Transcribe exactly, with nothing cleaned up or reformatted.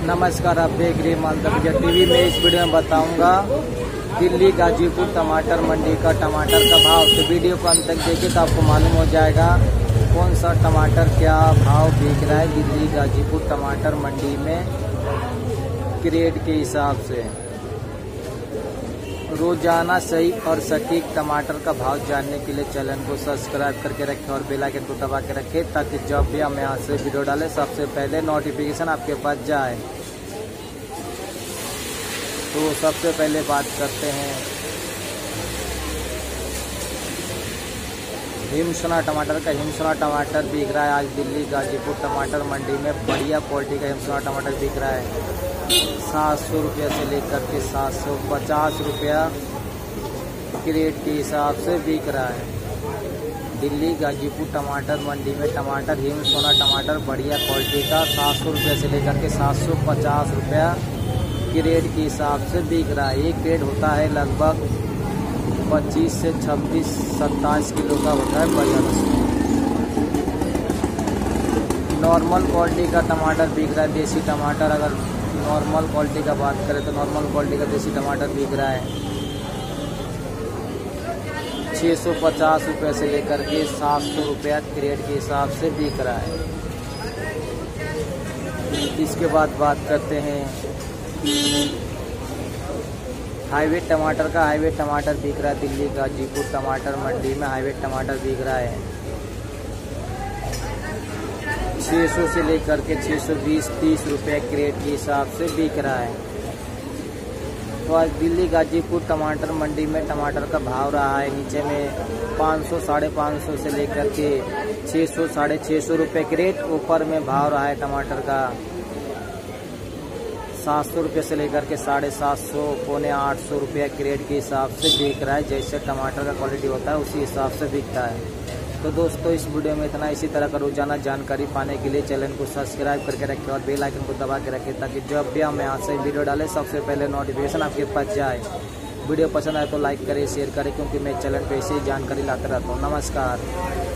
नमस्कार, आप देख रहे हैं मालदह टीवी में। इस वीडियो में बताऊंगा दिल्ली गाजीपुर टमाटर मंडी का टमाटर का भाव। तो वीडियो को अंत तक देखिए तो आपको मालूम हो जाएगा कौन सा टमाटर क्या भाव बिक रहा है दिल्ली गाजीपुर टमाटर मंडी में क्रेट के हिसाब से। रोजाना सही और सटीक टमाटर का भाव जानने के लिए चैनल को सब्सक्राइब करके रखें और बेल आइकन को दबा के रखें ताकि जब भी हम यहाँ से वीडियो डालें सबसे पहले नोटिफिकेशन आपके पास जाए। तो सबसे पहले बात करते हैं हिमसोना टमाटर का। हिमसोना टमाटर बिक रहा है आज दिल्ली गाजीपुर टमाटर मंडी में। बढ़िया क्वालिटी का हिमसोना टमाटर बिक रहा है सात सौ रुपये से लेकर के सात सौ पचास रुपया क्रेट के हिसाब से बिक रहा है दिल्ली गाजीपुर टमाटर मंडी में। टमाटर हिमसोना टमाटर बढ़िया क्वालिटी का सात सौ रुपये से लेकर के सात सौ पचास रुपया क्रेट के हिसाब से बिक रहा है। एक क्रेट होता है लगभग पच्चीस से छब्बीस सत्ताईस किलो का होता है वजन। नॉर्मल क्वालिटी का टमाटर बिक रहा है देसी टमाटर। अगर नॉर्मल क्वालिटी का बात करें तो नॉर्मल क्वालिटी का देसी टमाटर बिक रहा है छः सौ पचास रुपये से लेकर के सात सौ रुपया क्रेट के हिसाब से बिक रहा है। इसके बाद बात करते हैं हाईवे टमाटर का। हाईवे टमाटर बिक रहा है दिल्ली गाजीपुर टमाटर मंडी में। हाईवे टमाटर बिक रहा है छः सौ से लेकर के छः सौ बीस तीस रुपये क्रेट के हिसाब से बिक रहा है। तो आज दिल्ली गाजीपुर टमाटर मंडी में टमाटर का भाव रहा है नीचे में पाँच सौ साढ़े पाँच सौ से लेकर के छः सौ साढ़े छः सौ रुपये क्रेट। ऊपर में भाव रहा है टमाटर का सात सौ रुपये से लेकर के साढ़े सात सौ पौने आठ सौ रुपये क्रेट के हिसाब से बिक रहा है। जैसे टमाटर का क्वालिटी होता है उसी हिसाब से बिकता है। तो दोस्तों इस वीडियो में इतना। इसी तरह का रोजाना जानकारी पाने के लिए चैनल को सब्सक्राइब करके रखें और बेल आइकन को दबा के रखें ताकि जब भी हम यहाँ से वीडियो डालें सबसे पहले नोटिफिकेशन आपके पास जाए। वीडियो पसंद आए तो लाइक करें शेयर करें क्योंकि मैं चैनल पे ऐसे ही जानकारी लाता रहता हूँ। नमस्कार।